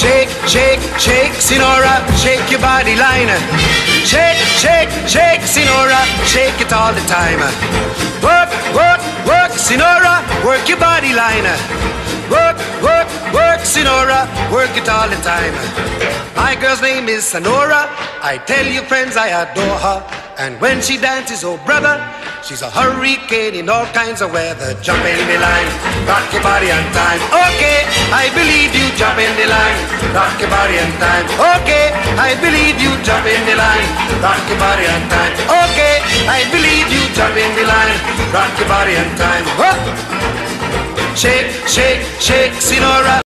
Shake, shake, shake, Sinora, shake your body line. Shake, shake, shake, Sinora, shake it all the time. Work, work, work, Sinora, work your body line. Work, work, work, Sinora, work it all the time. My girl's name is Sonora. I tell you friends, I adore her. And when she dances, oh brother, she's a hurricane in all kinds of weather. Jump in the line, rock your body on time. Okay, I believe you, jump in the line, rock your body on time. Okay, I believe you, jump in the line, rock your body on time. Okay, I believe you, jump in the line, rock your body on time. Shake, shake, shake, Sinora.